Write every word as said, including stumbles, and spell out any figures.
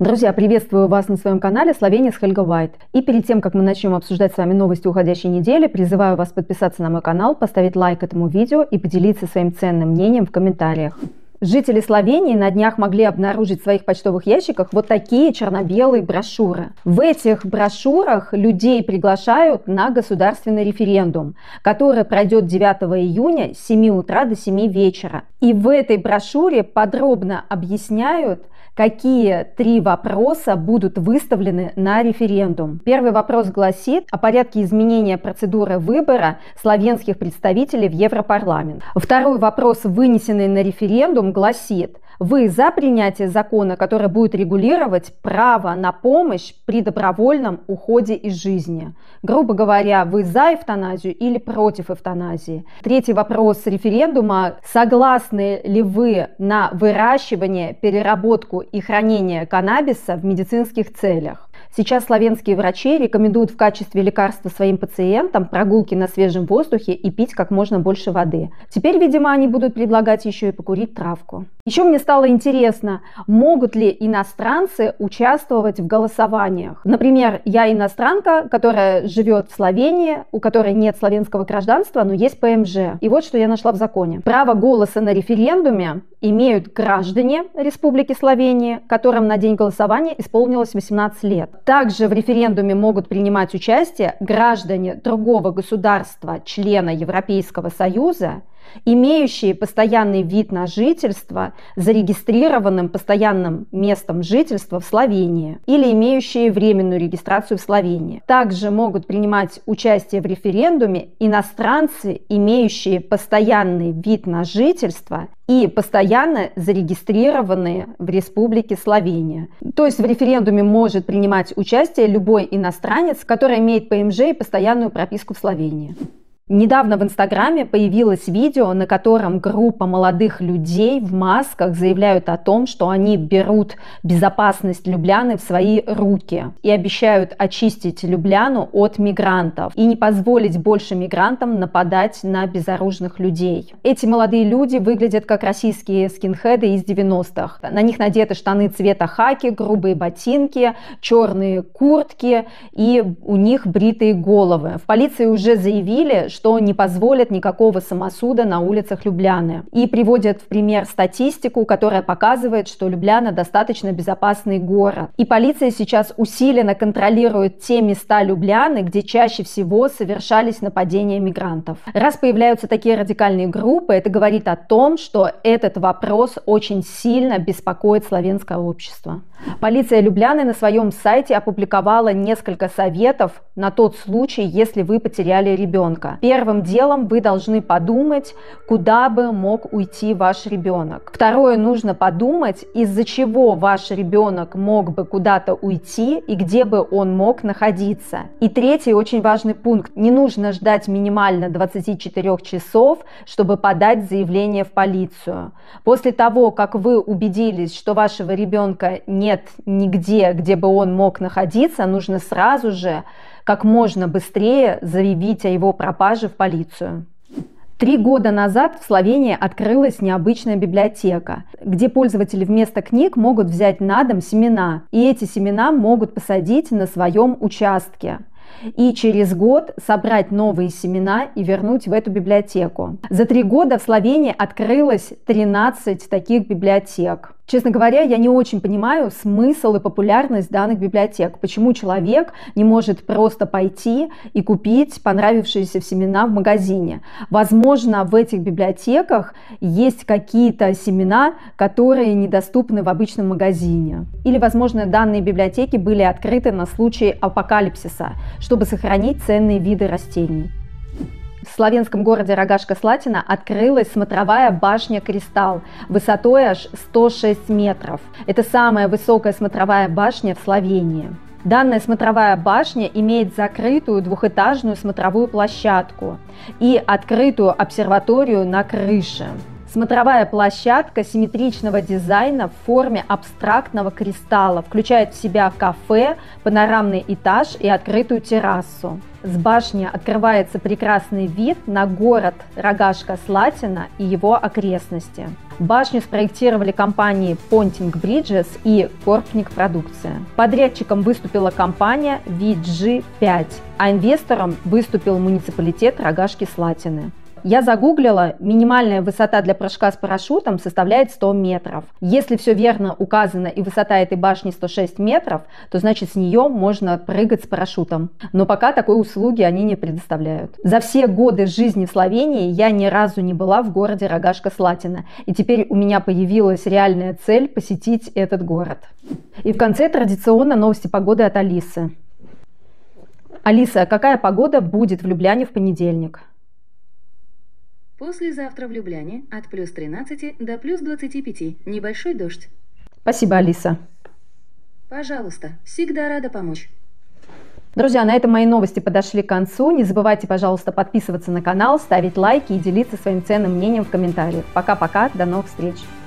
Друзья, приветствую вас на своем канале Словения с Хельгой Вайт. И перед тем, как мы начнем обсуждать с вами новости уходящей недели, призываю вас подписаться на мой канал, поставить лайк этому видео и поделиться своим ценным мнением в комментариях. Жители Словении на днях могли обнаружить в своих почтовых ящиках вот такие черно-белые брошюры. В этих брошюрах людей приглашают на государственный референдум, который пройдет девятого июня с семи утра до семи вечера. И в этой брошюре подробно объясняют, какие три вопроса будут выставлены на референдум. Первый вопрос гласит о порядке изменения процедуры выбора словенских представителей в Европарламент. Второй вопрос, вынесенный на референдум, гласит: вы за принятие закона, который будет регулировать право на помощь при добровольном уходе из жизни? Грубо говоря, вы за эвтаназию или против эвтаназии? Третий вопрос референдума: согласны ли вы на выращивание, переработку и хранение каннабиса в медицинских целях? Сейчас словенские врачи рекомендуют в качестве лекарства своим пациентам прогулки на свежем воздухе и пить как можно больше воды. Теперь, видимо, они будут предлагать еще и покурить травку. Еще мне стало интересно, могут ли иностранцы участвовать в голосованиях. Например, я иностранка, которая живет в Словении, у которой нет словенского гражданства, но есть ПМЖ. И вот что я нашла в законе. Право голоса на референдуме имеют граждане Республики Словения, которым на день голосования исполнилось восемнадцать лет. Также в референдуме могут принимать участие граждане другого государства, члена Европейского Союза, имеющие постоянный вид на жительство, зарегистрированным постоянным местом жительства в Словении или имеющие временную регистрацию в Словении. Также могут принимать участие в референдуме иностранцы, имеющие постоянный вид на жительство и постоянно зарегистрированные в Республике Словения. То есть в референдуме может принимать участие любой иностранец, который имеет ПМЖ и постоянную прописку в Словении. Недавно в Инстаграме появилось видео, на котором группа молодых людей в масках заявляют о том, что они берут безопасность Любляны в свои руки и обещают очистить Любляну от мигрантов и не позволить больше мигрантам нападать на безоружных людей. Эти молодые люди выглядят как российские скинхеды из девяностых. На них надеты штаны цвета хаки, грубые ботинки, черные куртки и у них бритые головы. В полиции уже заявили, что что не позволят никакого самосуда на улицах Любляны. И приводят в пример статистику, которая показывает, что Любляна достаточно безопасный город. И полиция сейчас усиленно контролирует те места Любляны, где чаще всего совершались нападения мигрантов. Раз появляются такие радикальные группы, это говорит о том, что этот вопрос очень сильно беспокоит словенское общество. Полиция Любляны на своем сайте опубликовала несколько советов на тот случай, если вы потеряли ребенка. Первым делом вы должны подумать, куда бы мог уйти ваш ребенок. Второе, нужно подумать, из-за чего ваш ребенок мог бы куда-то уйти и где бы он мог находиться. И третий, очень важный пункт. Не нужно ждать минимально двадцати четырёх часов, чтобы подать заявление в полицию. После того, как вы убедились, что вашего ребенка нет нигде, где бы он мог находиться, нужно сразу же, как можно быстрее заявить о его пропаже в полицию. Три года назад в Словении открылась необычная библиотека, где пользователи вместо книг могут взять на дом семена, и эти семена могут посадить на своем участке. И через год собрать новые семена и вернуть в эту библиотеку. За три года в Словении открылось тринадцать таких библиотек. Честно говоря, я не очень понимаю смысл и популярность данных библиотек. Почему человек не может просто пойти и купить понравившиеся семена в магазине? Возможно, в этих библиотеках есть какие-то семена, которые недоступны в обычном магазине. Или, возможно, данные библиотеки были открыты на случай апокалипсиса, чтобы сохранить ценные виды растений. В словенском городе Рогашка Слатина открылась смотровая башня «Кристалл» высотой аж сто шесть метров. Это самая высокая смотровая башня в Словении. Данная смотровая башня имеет закрытую двухэтажную смотровую площадку и открытую обсерваторию на крыше. Смотровая площадка симметричного дизайна в форме абстрактного кристалла, включает в себя кафе, панорамный этаж и открытую террасу. С башни открывается прекрасный вид на город Рогажка-Слатина и его окрестности. Башню спроектировали компании Ponting Bridges и Корпник Продукция. Подрядчиком выступила компания ви джи пять, а инвестором выступил муниципалитет Рогажки-Слатины. Я загуглила, минимальная высота для прыжка с парашютом составляет сто метров. Если все верно указано и высота этой башни сто шесть метров, то значит с нее можно прыгать с парашютом. Но пока такой услуги они не предоставляют. За все годы жизни в Словении я ни разу не была в городе Рогажка-Слатина. И теперь у меня появилась реальная цель посетить этот город. И в конце традиционно новости погоды от Алисы. Алиса, какая погода будет в Любляне в понедельник? Послезавтра в Любляне от плюс тринадцати до плюс двадцати пяти. Небольшой дождь. Спасибо, Алиса. Пожалуйста, всегда рада помочь. Друзья, на этом мои новости подошли к концу. Не забывайте, пожалуйста, подписываться на канал, ставить лайки и делиться своим ценным мнением в комментариях. Пока-пока, до новых встреч.